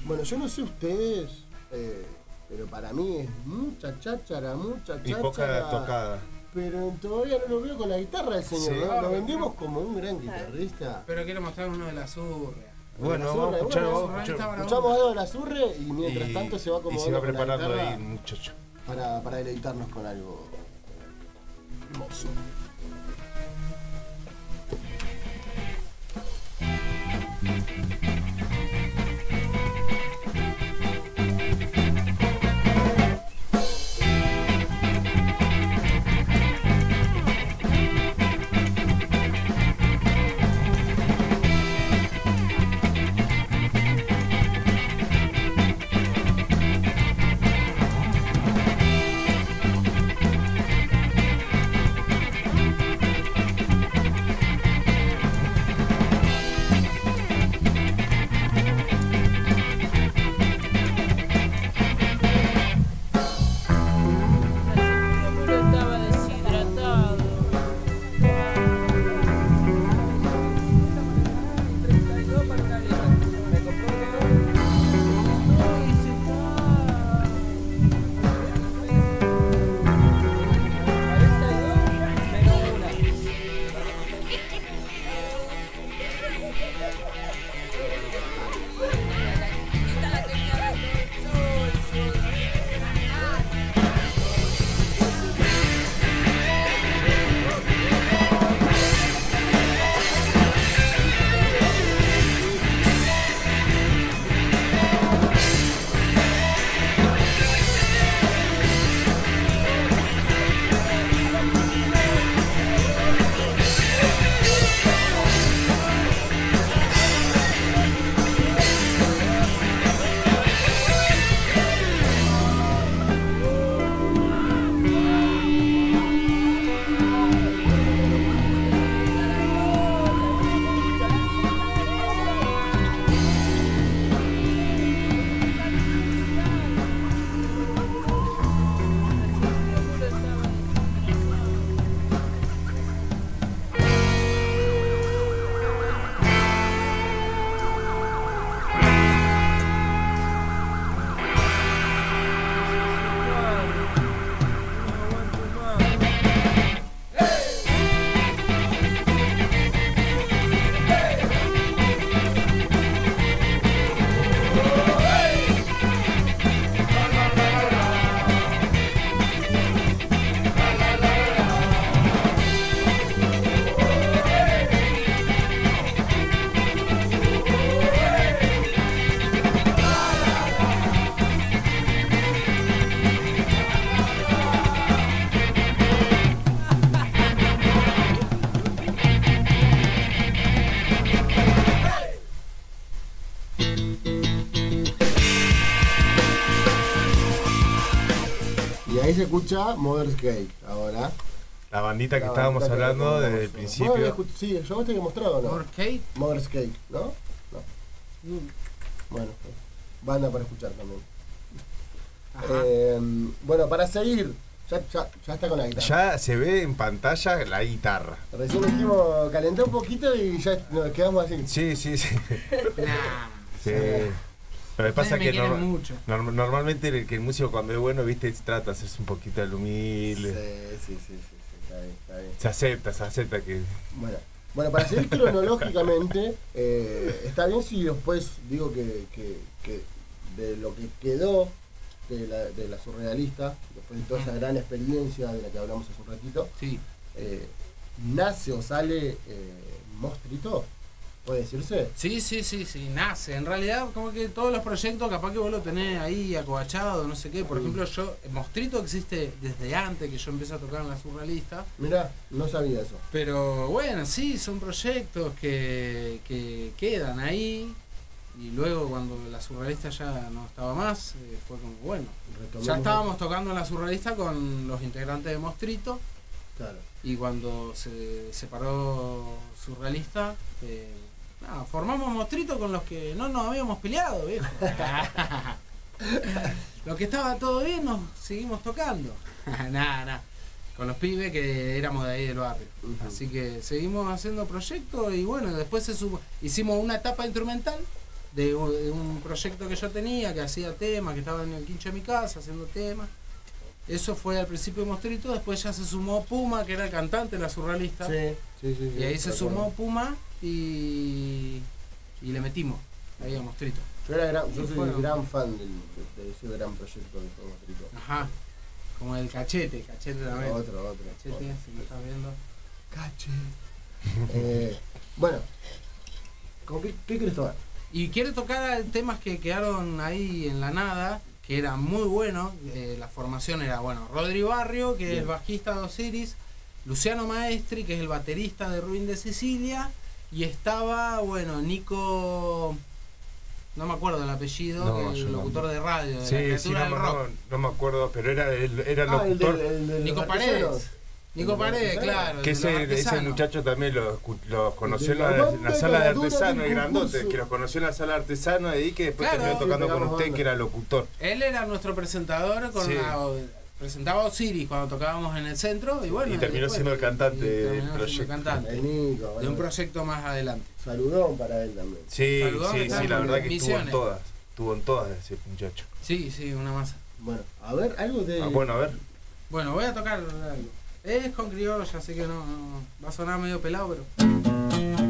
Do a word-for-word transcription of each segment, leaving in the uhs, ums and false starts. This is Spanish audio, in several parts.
Bueno, yo no sé ustedes, eh, pero para mí es mucha cháchara, mucha cháchara. Y poca tocada. Pero todavía no lo veo con la guitarra el señor, Sí. ¿no? Lo vendemos como un gran guitarrista. Pero quiero mostrar uno de la Zurra. Bueno, La vamos a Zurra, escuchar, bueno, vamos a escuchar. Escuchamos algo de la Zurre y mientras Y- tanto se va Y acomodando se va con la preparando guitarra ahí, muchacho. para, para deleitarnos con algo hermoso. Estaba deshidratado. treinta y dos para Calera. Me compró un reloj. Ay, se está. cuarenta y dos menos una. Esta la tenía dentro del sol, sol. Y ahí se escucha Mother's Cake ahora. La bandita que La estábamos bandita que hablando tenemos, desde el ¿no? principio. Vos habías escu- Sí, yo vos te había mostrado, ¿no? ¿Por Kate? Mother's Cake, ¿no? No. Bueno, pues, banda para escuchar también. Ajá. Eh, bueno, para seguir, ya, ya, ya está con la guitarra. Ya se ve en pantalla la guitarra. Recién dijimos, calenté un poquito y ya nos quedamos así. Sí, sí, sí. Nah. Sí. Lo que pasa Ustedes me es que quieren norma- mucho. norm- normalmente el, que el músico cuando es bueno, viste, trata de hacerse un poquito al Sí, humilde. sí, sí, sí, sí, está bien, está bien. Se acepta, se acepta que... Bueno, bueno, para seguir cronológicamente, eh, está bien si después digo que, que, que de lo que quedó de la, de la surrealista, después de toda esa gran experiencia de la que hablamos hace un ratito, Sí. eh, nace o sale eh, Mostrito, ¿puede decirse? Sí, sí, sí, sí, nace. En realidad, como que todos los proyectos, capaz que vos lo tenés ahí acobachado, no sé qué. Por Sí. ejemplo, yo, Mostrito existe desde antes que yo empecé a tocar en la surrealista. Mirá, no sabía eso. Pero bueno, sí, son proyectos que, que quedan ahí. Y luego, cuando la surrealista ya no estaba más, eh, fue como, bueno, Retomemos ya estábamos tocando en la surrealista con los integrantes de Mostrito. Claro. Y cuando se separó surrealista, eh, nada, formamos Mostrito con los que no nos habíamos peleado, viejo. Lo que estaba todo bien, nos seguimos tocando. Nada, nada. Con los pibes que éramos de ahí del barrio. Ujú. Así que seguimos haciendo proyectos y bueno, después se supo, hicimos una etapa instrumental de, u- de un proyecto que yo tenía, que hacía temas, que estaba en el quincho de mi casa haciendo temas. Eso fue al principio de Mostrito, después ya se sumó Puma, que era el cantante, la surrealista. Sí, sí, sí. sí, Y ahí se me sumó acuerdo. Puma y, y le metimos ahí a Mostrito. Yo, era gran, yo Y soy fueron- gran fan del, de, de ese gran proyecto que fue Mostrito. Ajá. Como el cachete, cachete también. Otro, otro. Cachete, otro. si me estás viendo. Cache. Eh, bueno, ¿con qué, qué querés tomar? Y quiero tocar temas que quedaron ahí en la nada, que eran muy buenos. Eh, la formación era, bueno, Rodri Barrio, que es el Bien. bajista de Osiris, Luciano Maestri, que es el baterista de Ruin de Sicilia, y estaba, bueno, Nico, no me acuerdo del apellido, No, que yo el no. locutor de radio, de Sí, la sí, criatura no, del me- rock. no, no me acuerdo, pero era el, era Ah, el locutor. del, el del Nico artesanos. Paredes. Nico ¿El Paredes, artesano? claro. Que de ese, los ese artesanos. muchacho también lo, escu- lo conoció en de la la, en la banda sala de ganadora artesanos, del el grandote, concurso. que los conoció en la sala de artesanos ahí, que después Claro. terminó tocando Sí, con pegamos usted, banda. que era locutor. Él era nuestro presentador, con Sí. la- presentaba Osiris cuando tocábamos en el centro y bueno. Y terminó después- siendo el cantante y del terminó siendo proyecto. cantante El Nico, de bueno, un proyecto más adelante. saludón para él también. Sí, Saludón, sí, que sí, estaba la en verdad que estuvo en Misiones. todas. Estuvo en todas ese muchacho. Sí, sí, una masa. Bueno, a ver, algo de... Ah, bueno, a ver. Bueno, voy a tocar algo. Es con criollo, ya sé que no, no- va a sonar medio pelado, pero.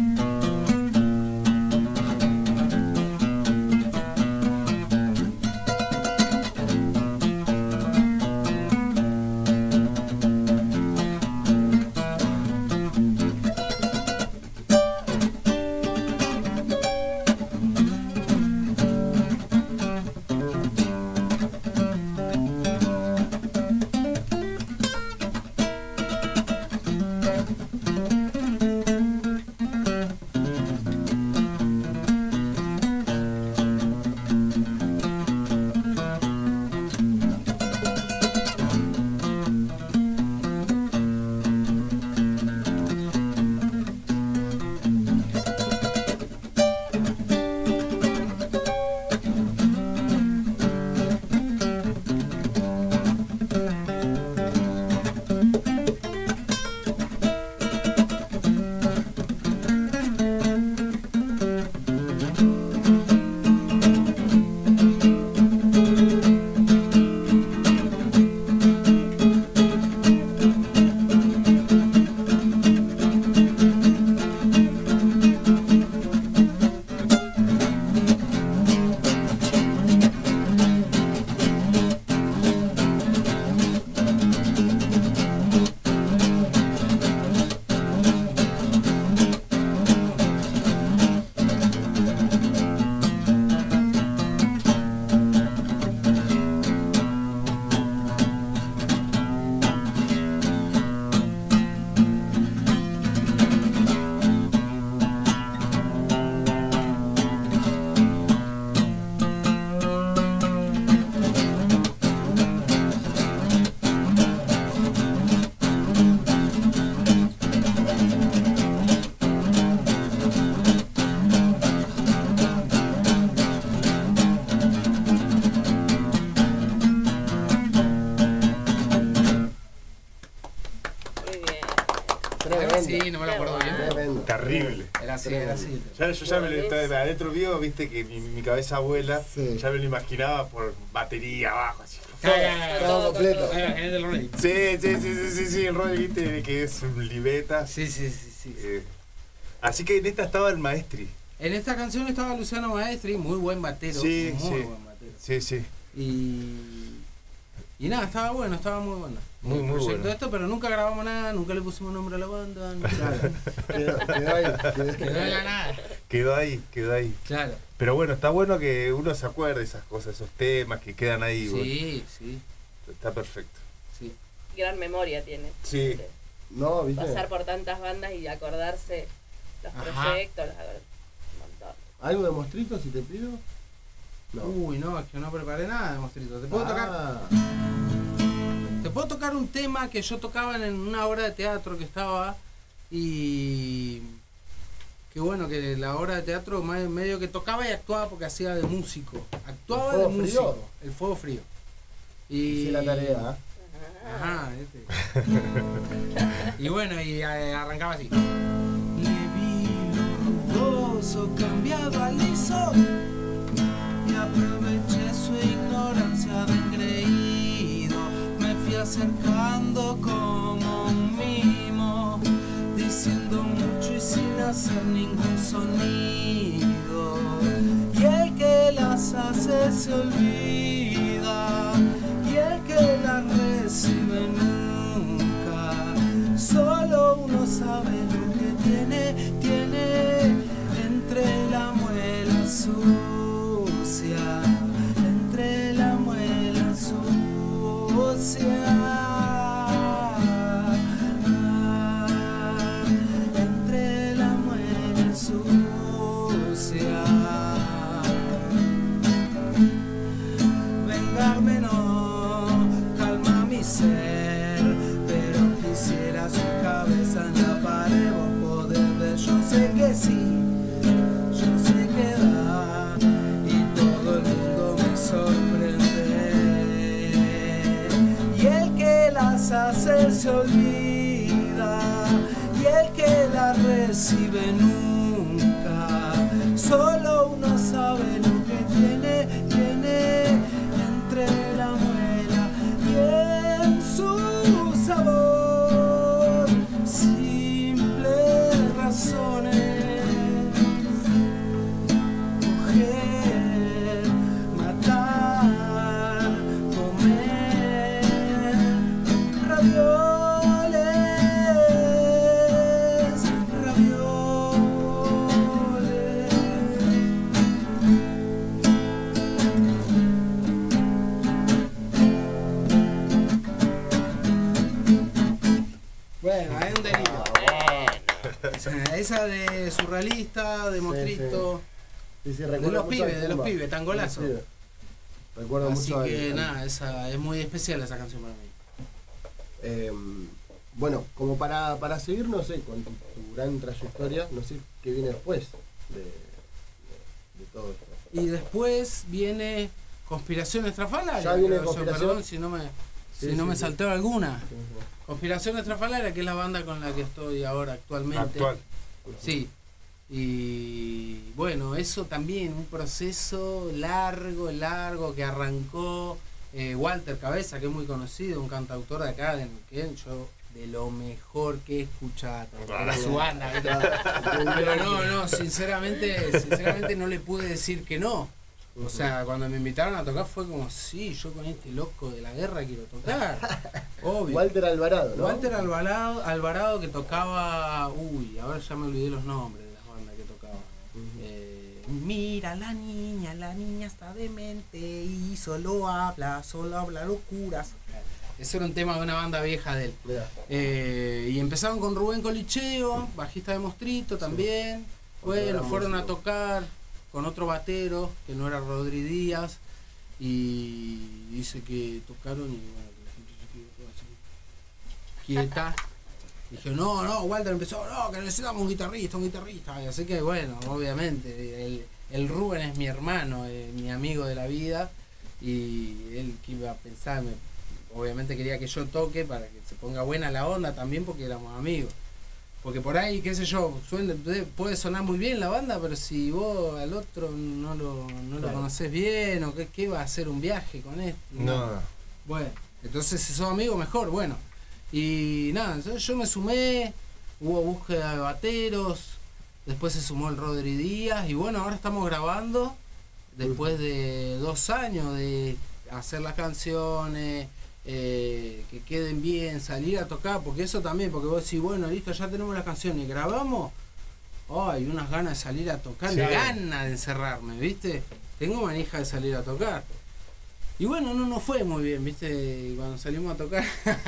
Muy bien. Tremendo. Algo así, no me lo acuerdo bien. Tremendo. Terrible. Era así, era así. Ya, yo ya me lo estaba adentro mío, viste que mi, mi cabeza vuela, Sí. ya me lo imaginaba por batería abajo, así. Todo completo. Sí, sí, sí, sí, sí, sí, el rol, viste, que es un libeta. Sí, sí, sí, sí. Eh, así que en esta estaba el maestri. En esta canción estaba Luciano Maestri, muy buen batero. Sí, muy sí. buen batero. Sí, sí. Y, y nada, estaba bueno, estaba muy bueno. Muy, El muy proyecto bueno. Esto, pero nunca grabamos nada, nunca le pusimos nombre a la banda. ni nada. Quedó, quedó ahí. Quedó, Quedó en la nada. Quedó ahí, quedó ahí. Claro. Pero bueno, está bueno que uno se acuerde de esas cosas, esos temas que quedan ahí. bueno. Sí, sí, Está perfecto. sí. Gran memoria tiene. Sí. De No, viste. pasar por tantas bandas y acordarse los Ajá. proyectos, los- un montón. ¿Algo de Mostrito si te pido? No. Uy, no, es que no preparé nada de Mostrito. ¿Te puedo tocar? Ah, Te puedo tocar un tema que yo tocaba en una obra de teatro que estaba y que bueno, que la obra de teatro ma- medio que tocaba y actuaba porque hacía de músico. Actuaba ¿El de fuego músico. frío? El fuego frío. Y hice la tarea. ¿eh? Ajá, este. Y bueno, y eh, arrancaba así. Le vi los verdoso cambiado a liso y aproveché su ignorancia de engreído. Me fui acercando como un mimo, diciendo mucho y sin hacer ningún sonido. Y el que las hace se olvida, y el que las recibe nunca. Solo uno sabe lo que tiene, tiene entre la muela sucia, entre la muela sucia. Entre la muela sucia. Vengarme no calma mi ser, pero quisiera su cabeza en la pared vos poder ver. Yo sé que sí, yo sé que da, y todo el mundo me sorprende. Y el que las hace se olvida, y el que las recibe nunca. Solo uno sabe lo que tiene, tiene entre la muela y en su sabor. Simples razones: coger, matar, comer ravioles, ravioles. Bueno, hay un delito. Esa, esa de surrealista, de mostrito, Sí, sí, de recuerdo los mucho al pibes, de los Pumba. pibes, tan golazo. Sí, sí. Recuerdo Así mucho al- que al- nada, esa es muy especial esa canción para mí. Eh, bueno, como para, para seguir, no sé, con tu, tu gran trayectoria, no sé qué viene después de, de, de todo esto. Y después viene Conspiración Estrafalaria. Ya viene creo yo, Conspiración. Perdón si no me, Sí, si no sí, me sí. salteo alguna. Conspiración Estrafalaria, que es la banda con la que estoy ahora actualmente. Actual. Sí. Y bueno, eso también, un proceso largo, largo, que arrancó eh, Walter Cabeza, que es muy conocido, un cantautor de acá, de Neuquén, yo de lo mejor que he escuchado, era su banda, ¿viste? Pero no, no, sinceramente, sinceramente no le pude decir que no. O sea, cuando me invitaron a tocar fue como, sí, yo con este loco de la guerra quiero tocar. Obvio. Walter Alvarado, ¿no? Walter Alvarado, Alvarado que tocaba, uy, ahora ya me olvidé los nombres de las bandas que tocaba. Eh, mira la niña, la niña está demente y solo habla, solo habla locuras. Ese era un tema de una banda vieja de él. Mirá. Eh, y empezaron con Rubén Colicheo, bajista de Mostrito también. Bueno, gran fueron a músico. tocar con otro batero, que no era Rodri Díaz, y dice que tocaron y bueno, que la gente se quedó toda así, quieta. Dije, no, no, Walter empezó, no, que necesitamos un guitarrista, un guitarrista. Y así que bueno, obviamente, el, el Rubén es mi hermano, eh, mi amigo de la vida, y él que iba a pensar, me- obviamente quería que yo toque para que se ponga buena la onda también porque éramos amigos. Porque por ahí, qué sé yo, suena- puede sonar muy bien la banda, pero si vos al otro no lo, no lo Claro. conocés bien, o qué, qué va a hacer un viaje con esto. No. Bueno, entonces si sos amigo, mejor, bueno. Y nada, entonces yo me sumé, hubo búsqueda de bateros, después se sumó el Rodri Díaz, y bueno, ahora estamos grabando, después de dos años de hacer las canciones, eh, que queden bien, salir a tocar, porque eso también, porque vos decís, bueno, listo, ya tenemos las canciones, grabamos, ay, unas ganas de salir a tocar, Sí. ganas de encerrarme, ¿viste? Tengo manija de salir a tocar. Y bueno, no nos fue muy bien, ¿viste? Y cuando salimos a tocar,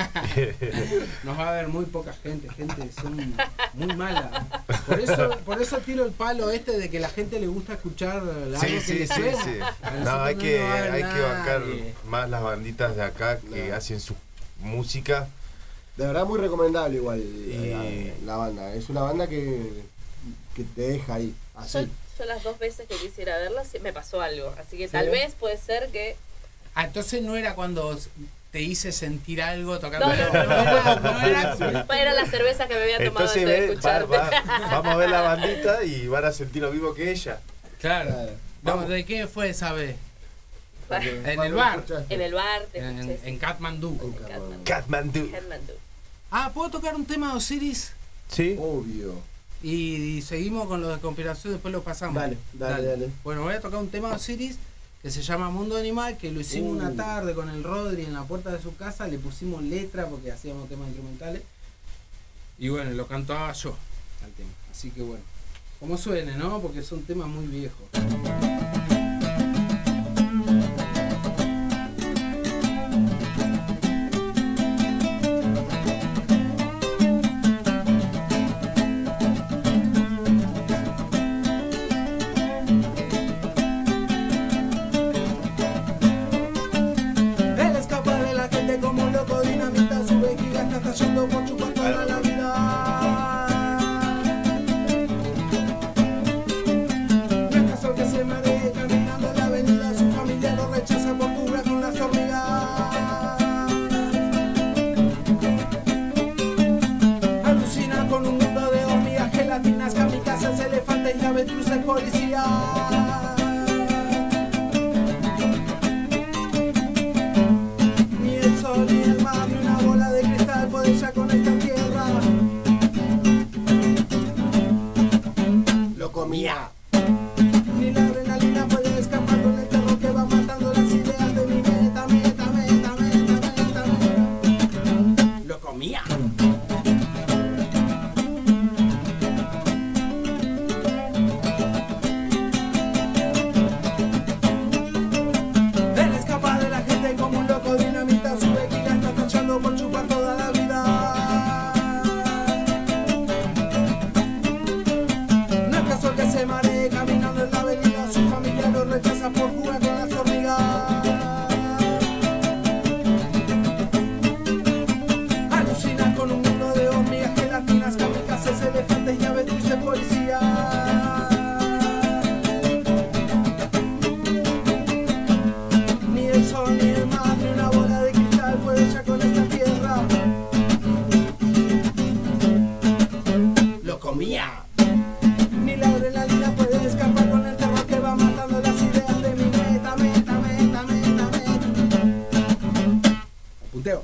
nos va a ver muy poca gente, gente son muy mala. Por eso, por eso tiro el palo este de que la gente le gusta escuchar algo Sí, que sí, le sí, suena. sí. A No, nosotros hay no que, nos va a ver hay que bancar nadie. más las banditas de acá que Claro. hacen su música. De verdad muy recomendable igual Y- la, la banda. Es una banda que, que te deja ahí, Yo, así. yo las dos veces que quisiera verla sí me pasó algo. Así que ¿Sí? tal vez puede ser que. Ah, entonces no era cuando te hice sentir algo tocando. No, No, no, no era, no era- Pues era la cerveza que me había tomado Entonces antes de ve, va- escucharte. va- vamos a ver la bandita y van a sentir lo mismo que ella. Claro. Claro. No, ¿de qué fue esa vez? Porque En cuando el bar. escuchaste- En el bar te En, escuché. en Katmandú. En Katmandú. Kathmandu. Katmandú. Ah, ¿puedo tocar un tema de Osiris? Sí. Obvio. Y, y seguimos con lo de conspiración, después lo pasamos. Dale, dale, dale. Bueno, voy a tocar un tema de Osiris que se llama Mundo Animal, que lo hicimos Uh. una tarde con el Rodri en la puerta de su casa, le pusimos letra porque hacíamos temas instrumentales. Y bueno, lo cantaba yo al tema. Así que bueno, como suene, ¿no? Porque son temas muy viejos. Él escapa de la gente como un loco, dinamita su vejiga, está estallando por chupar toda la vida. No es casual que se maree caminando en la avenida, su familia lo rechaza por cubrir con las hormigas. Alucina con un mundo de hormigas, gelatinas, kamikazes, elefantes y avestruces policías. Ni el sol ni el mar ni una bola de cristal puede ya con esta tierra. Lo comía. Ni la adrenalina puede escapar con el terror que va matando las ideas de mi meta, meta, meta, meta, meta, meta. Lo comía. Él escapa de la gente como un loco, dinamita su vejiga, está tachando por chupar toda la vida. No es casual que se maree caminando en la avenida, su familia lo rechaza por jugar con las hormigas. Alucina con un mundo de hormigas, gelatinas, kamikazes, elefantes y avestruces policías. Ni el sol ni el mar ni una bola de cristal puede ya con esta tierra. Lo comía. Ni la adrenalina puede escapar con el terror que va matando las ideas de mi meta, meta, meta, meta, meta. Punteo.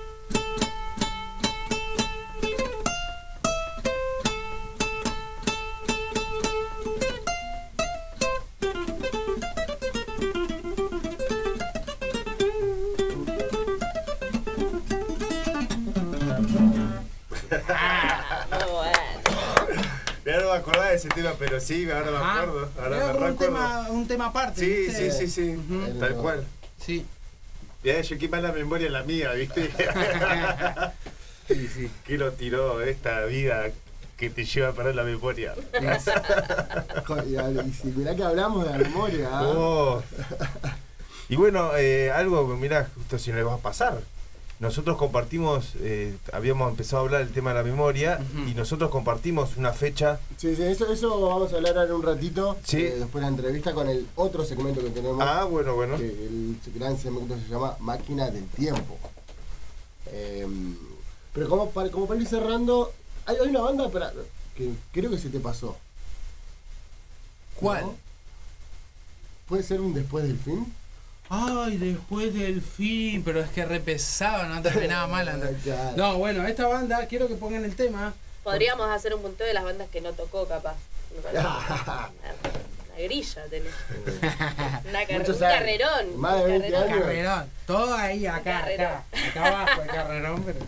Ah, muy bueno. Ya no me acordaba de ese tema, pero sí, ahora me acuerdo. Ahora Era me como un recuerdo. tema, un tema aparte. Sí, ¿viste? sí, sí, sí. Ujú. Tal cual. Sí. Ya, yo qué mala memoria la mía, ¿viste? Sí, sí. ¿Qué lo tiró esta vida que te lleva a perder la memoria? Jo- Y, y si mirá que hablamos de la memoria. ¿ah? Oh. Y bueno, eh, algo, mirá, justo si nos va a pasar. Nosotros compartimos, eh, habíamos empezado a hablar del tema de la memoria, Ujú. y nosotros compartimos una fecha. Sí, sí, eso, eso vamos a hablar ahora un ratito. Sí. eh, después de la entrevista con el otro segmento que tenemos. Ah, bueno, bueno. Que el gran segmento se llama Máquina del Tiempo. Eh, pero como para, como para ir cerrando, hay, hay una banda para, que creo que se te pasó. ¿Cuál? ¿No? ¿Puede ser un después del fin? Ay, después del fin, pero es que re pesado, no terminaba mal. Andrés. Claro. No, bueno, esta banda, quiero que pongan el tema. Podríamos hacer un punteo de las bandas que no tocó, capaz. Una, una grilla tenés. Una car- Muchos un años. carrerón. Más de un veinte carrerón. años. Carrerón, todo ahí, acá, acá, Carrerón. acá abajo el carrerón, pero...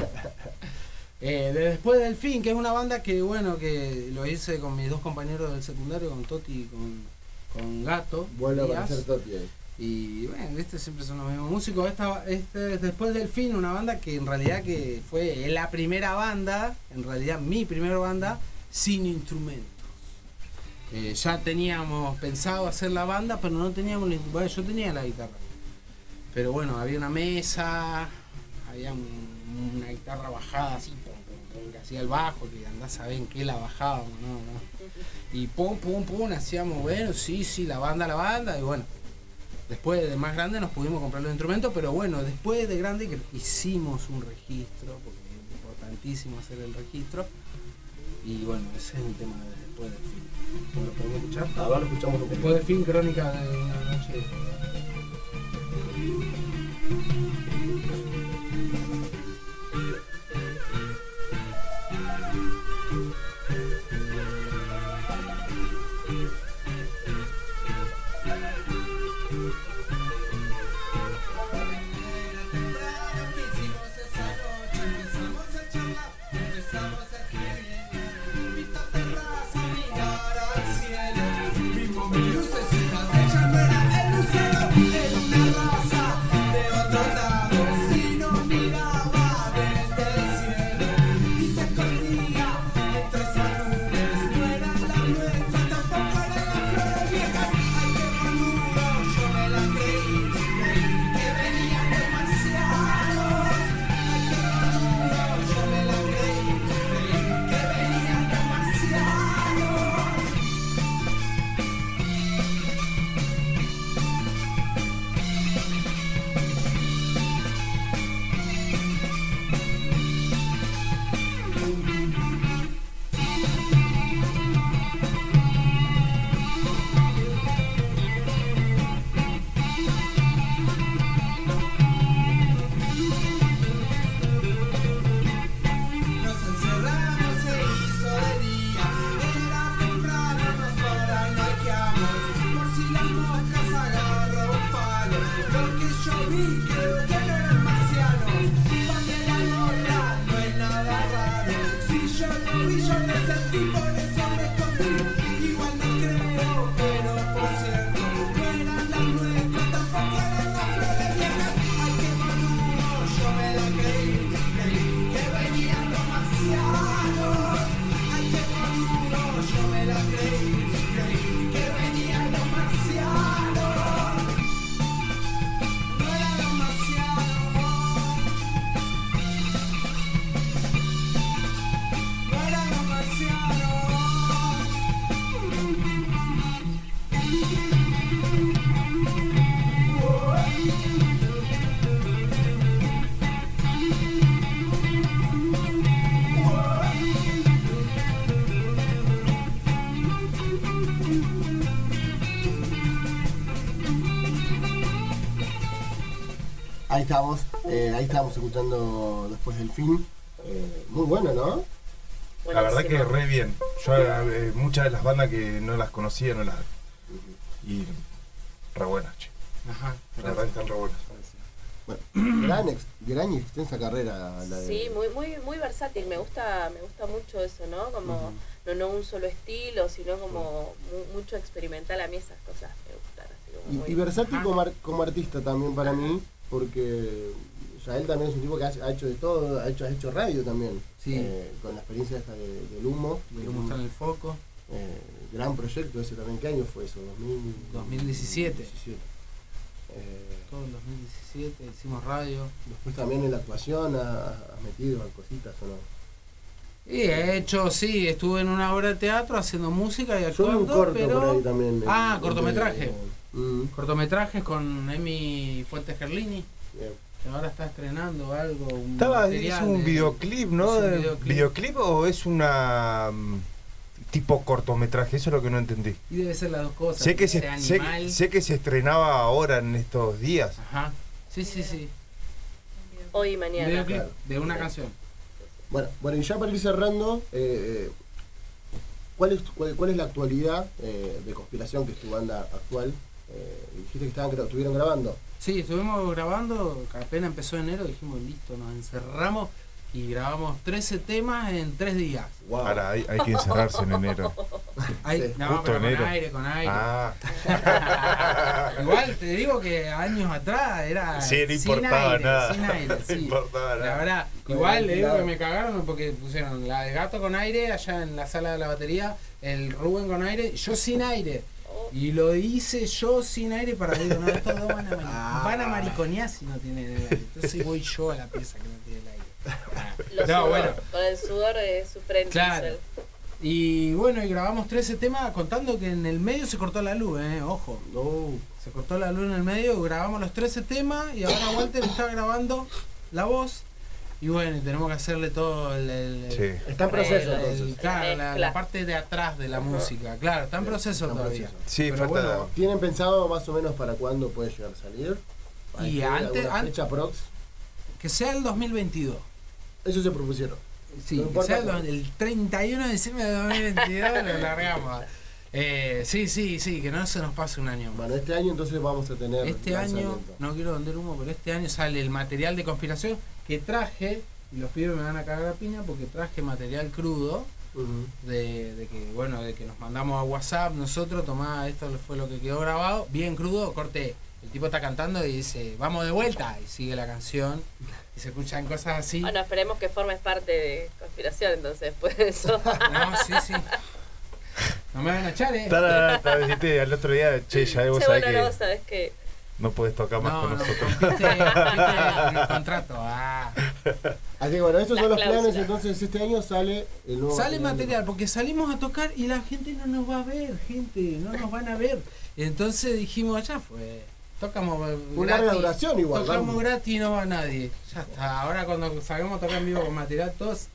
Eh, de Después del fin, que es una banda que, bueno, que lo hice con mis dos compañeros del secundario, con Toti y con, con Gato. Vuelve a Díaz. aparecer Toti ahí. Y bueno, este siempre son los mismos músicos. Esta, este es Después del Fin, una banda que en realidad que fue la primera banda, en realidad mi primera banda, sin instrumentos. Eh, ya teníamos pensado hacer la banda, pero no teníamos, ni- bueno, yo tenía la guitarra. Pero bueno, había una mesa, había un- una guitarra bajada así, pum, pum, pum, que hacía el bajo, que andás a ver en qué la bajábamos, ¿no? ¿no? Y pum, pum, pum, hacíamos, bueno, sí, sí, la banda, la banda, y bueno. Después de más grande nos pudimos comprar los instrumentos, pero bueno, después de grande que hicimos un registro, porque es importantísimo hacer el registro. Y bueno, ese es un tema de después del film. ¿Lo podemos escuchar? A ver, lo escuchamos un poco. Después del film, Crónica de una noche. Ahí estamos, eh, ahí estábamos escuchando después del film. Eh, muy bueno, ¿no? La verdad que re bien. Yo eh, muchas de las bandas que no las conocía, no las... Y re buenas, che. Ajá. La verdad que están re buenas. Bueno, gran, ex, gran y extensa carrera la de... Sí, muy, muy, muy versátil. Me gusta, me gusta mucho eso, ¿no? Como Uh-huh. no, no un solo estilo, sino como mu- mucho experimental. A mí esas cosas me gustan. Así como Y, muy- y versátil Ajá. como, ar- como artista también para mí, porque ya él también es un tipo que ha, ha hecho de todo, ha hecho, ha hecho radio también. Sí. Eh, con la experiencia esta de, del humo. Quiero mostrar el foco. Eh, gran proyecto ese también. ¿Qué año fue eso? dos mil diecisiete. Eh, Todo el dos mil diecisiete, hicimos radio. después también en la actuación has metido cositas o no. Y he hecho, sí, estuve en una obra de teatro haciendo música y Yo vi actuando, un corto pero... por ahí también. Ah, eh, cortometraje. eh, mm, Cortometrajes con Emi Fuentes Gerlini, bien. que ahora está estrenando algo. Un Estaba, es material un de- videoclip, ¿no? es un ¿De- videoclip. ¿Videoclip o es una mm, tipo cortometraje? Eso es lo que no entendí. Y debe ser las dos cosas. Sé que, se, ese sé, animal. sé que se estrenaba ahora en estos días. Ajá. Sí, sí, sí. Hoy y mañana. Videoclip claro. de una canción. Bueno, bueno, y ya para ir cerrando, eh, ¿cuál, es, cuál, cuál es la actualidad eh, de Conspiración, que es tu banda actual? Eh, dijiste que estaban, gra- estuvieron grabando. Sí, estuvimos grabando, apenas empezó enero, dijimos listo, nos encerramos y grabamos trece temas en tres días. Wow. Ahora hay, hay que encerrarse en enero. Ay, Sí, no, justo pero enero. con aire, con aire. Ah, Igual te digo que años atrás era sí, no sin importaba aire, nada. sin aire, No sí. importaba La nada. verdad, Con igual el le digo que ventilador. me cagaron porque pusieron la de Gato con aire allá en la sala de la batería, el Rubén con aire, yo sin aire. Oh, Y lo hice yo sin aire para digo, no, estos dos van a, mari- Ah. van a mariconear si no tienen el aire. Entonces voy yo a la pieza que no tiene el aire. Ah. lo No, sudor, bueno. con el sudor de su frente. Claro. el- Y bueno, y grabamos trece temas contando que en el medio se cortó la luz, eh, ojo. No. se cortó la luz en el medio, grabamos los trece temas y ahora Walter está grabando la voz. Y bueno, tenemos que hacerle todo el... el- Sí. Está en proceso, el- entonces. claro, la, Mezcla. la parte de atrás de la música. Claro, está en proceso Está en todavía. proceso. Sí, Pero falta. bueno, ¿tienen pensado más o menos para cuándo puede llegar a salir? ¿Hay Y que- antes- alguna antes- fecha prox? Que sea el dos mil veintidós. Eso se propusieron. Sí, No que importa sea el, cuándo. el treinta y uno de diciembre de dos mil veintidós lo largamos. Eh, sí, sí, sí, que no se nos pase un año más. Bueno, este año entonces vamos a tener Este año, lanzamiento. no quiero vender humo, pero este año sale el material de conspiración que traje, y los pibes me van a cagar a piña porque traje material crudo, Ujú. de, de que, bueno, de que nos mandamos a WhatsApp nosotros, tomá, esto fue lo que quedó grabado, bien crudo, corte, el tipo está cantando y dice, vamos de vuelta, y sigue la canción, y se escuchan cosas así. Bueno, esperemos que formes parte de conspiración, entonces, después de eso. No, sí, sí. No me van a echar, eh. Tara, tara, dijiste al otro día, che, ya vos Che, sabés bueno, que no, sabes que no podés tocar más No, con no, nosotros. rompiste, rompiste el contrato. Ah. Así que bueno, estos Las son los cláusulas. planes. Entonces este año sale el nuevo Sale material, porque salimos a tocar y la gente no nos va a ver, gente, no nos van a ver. Entonces dijimos, ya fue, tocamos Una larga gratis, duración igual, tocamos vamos. gratis y no va nadie. Ya está, ahora cuando salgamos a tocar en vivo con material, todos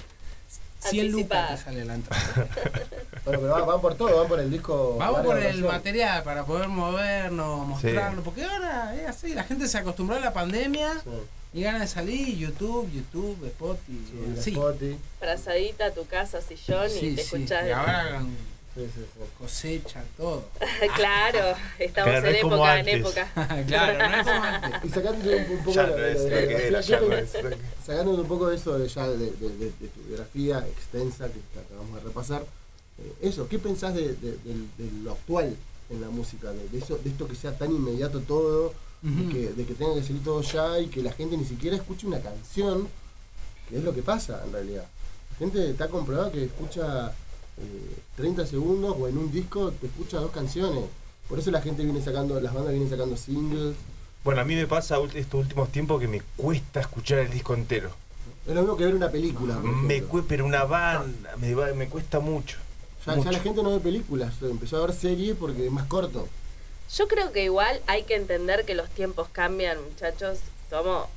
cien lucas Anticipada. te sale la entrada. Bueno, pero van, van por todo, van por el disco. Vamos larga por el duración. material para poder movernos, mostrarlo, porque ahora es así, la gente se acostumbró a la pandemia Sí. y gana de salir, YouTube, YouTube, Spotify, Sí, sí. Spotify. frazadita, tu casa, sillón Sí, y te sí, escuchás. y de- ahora con Sí, sí, sí. cosecha, todo. Claro, estamos Claro, no en es como época, en antes. época. Claro, no es como antes. Y sacándote un, un poco Ya de, no de- es de- lo de- que de- era, ¿qué ya no pen- es lo que- sacándote un poco de eso de ya de, de- de- de tu biografía extensa que que acabamos de repasar. eh, eso, ¿qué pensás de, de- de- de lo actual en la música? De, de eso, de esto que sea tan inmediato todo, de, Ujú. que, de que tenga que salir todo ya y que la gente ni siquiera escuche una canción, que es lo que pasa en realidad. La gente está comprobada que escucha eh, treinta segundos o en un disco te escucha dos canciones. Por eso la gente viene sacando, las bandas vienen sacando singles. Bueno, a mí me pasa ult- estos últimos tiempos que me cuesta escuchar el disco entero. Es lo mismo que ver una película. por Me ejemplo. cue- pero una banda, me, va- me cuesta mucho. Ya, mucho. ya la gente no ve películas, empezó a ver series porque es más corto. Yo creo que igual hay que entender que los tiempos cambian, muchachos. Somos.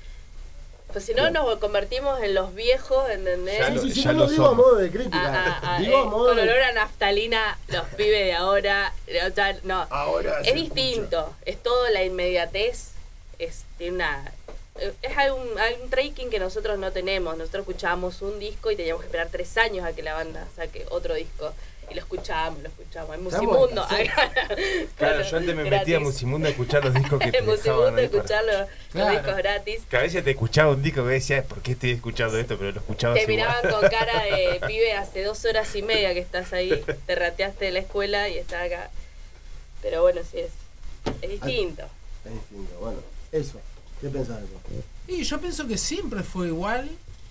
Pues si no, nos convertimos en los viejos, ¿entendés? Ya lo- Sí, sí, ya no lo lo digo a somos. modo de crítica, Ah, ah, ah, digo a eh, modo con de... olor a naftalina, los pibes de ahora. O sea, no. Ahora se Es distinto, es todo la inmediatez, es tiene una es algún, algún tracking que nosotros no tenemos. Nosotros escuchábamos un disco y teníamos que esperar tres años a que la banda saque otro disco. Y lo escuchábamos, lo escuchábamos. En Estamos Musimundo. en Claro, yo antes me gratis. metía a Musimundo a escuchar los discos que te En dejaban Musimundo ahí para- escuchar los, los Claro. discos gratis. Que a veces te escuchaba un disco que decías, ¿por qué estoy escuchando esto? Pero lo escuchabas Te igual. miraban con cara de pibe hace dos horas y media que estás ahí. Te rateaste de la escuela y estás acá. Pero bueno, sí es. Es distinto. Es distinto, bueno, eso. ¿Qué pensás de eso? Y yo pienso que siempre fue igual,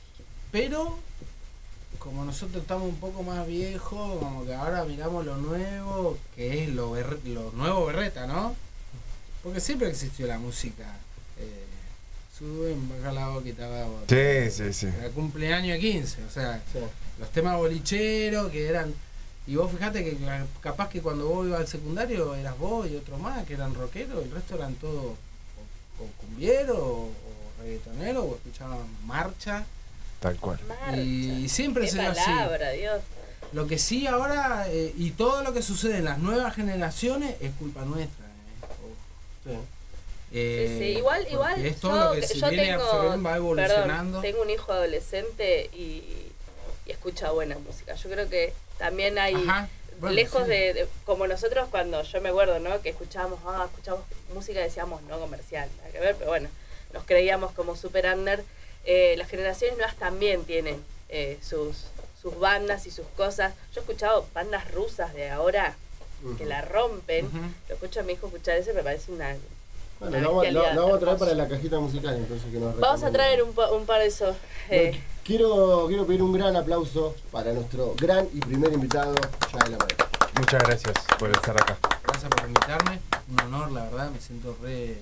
pero como nosotros estamos un poco más viejos, como que ahora miramos lo nuevo, que es lo, berre- lo nuevo berreta, ¿no? Porque siempre existió la música. Eh, suben, baja la boquita, abajo. Sí, sí, sí. El cumpleaños de quince, o sea, Sí. los temas bolicheros que eran. Y vos fijate que capaz que cuando vos ibas al secundario eras vos y otro más que eran rockeros, el resto eran todos o, o cumbieros o, o reggaetoneros o escuchaban marcha. Tal cual. Marcha. Y siempre Qué se dio así. palabra, Dios. Lo que sí ahora, eh, y todo lo que sucede en las nuevas generaciones es culpa nuestra. eh. Ojo. Sí. Eh, Sí, sí, igual, porque igual. es todo yo, lo que se yo viene tengo, absorbiendo, va evolucionando. Perdón, tengo un hijo adolescente y, y escucha buena música. Yo creo que también hay, Ajá, bueno, lejos sí. de, de- como nosotros cuando yo me acuerdo, ¿no? Que escuchábamos, ah, escuchamos música, decíamos no comercial, nada que ver, pero bueno, nos creíamos como super under. Eh, las generaciones nuevas también tienen eh, sus, sus bandas y sus cosas. Yo he escuchado bandas rusas de ahora que la rompen. Ujú. Lo escucho a mi hijo escuchar eso y me parece una... Bueno, una lo vamos, lo- bestialidad lo vamos a traer hermosa. para la cajita musical entonces que nos Vamos a recomienda. traer un, pa- un par de esos. eh, Bueno, quiero, quiero pedir un gran aplauso para nuestro gran y primer invitado, Yael Amaral. Muchas gracias por estar acá. Gracias por invitarme, un honor, la verdad, me siento re,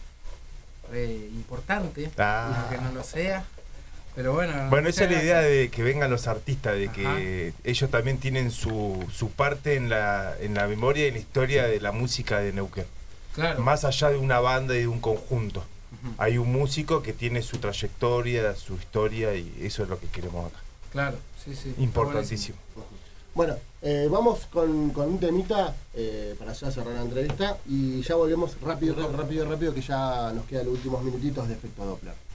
re importante, Ah. aunque no lo sea. Pero bueno, Bueno, esa muchas es la idea gracias. de que vengan los artistas, de que ellos también tienen su, su parte en la, en la memoria y en la historia de la música de Neuquén. Claro. Más allá de una banda y de un conjunto. Ujú. Hay un músico que tiene su trayectoria, su historia, y eso es lo que queremos acá. Claro, sí, sí. Importantísimo. Bueno, eh, vamos con, con un temita eh, para ya cerrar la entrevista y ya volvemos rápido, rápido, rápido, que ya nos quedan los últimos minutitos de Efecto Doppler.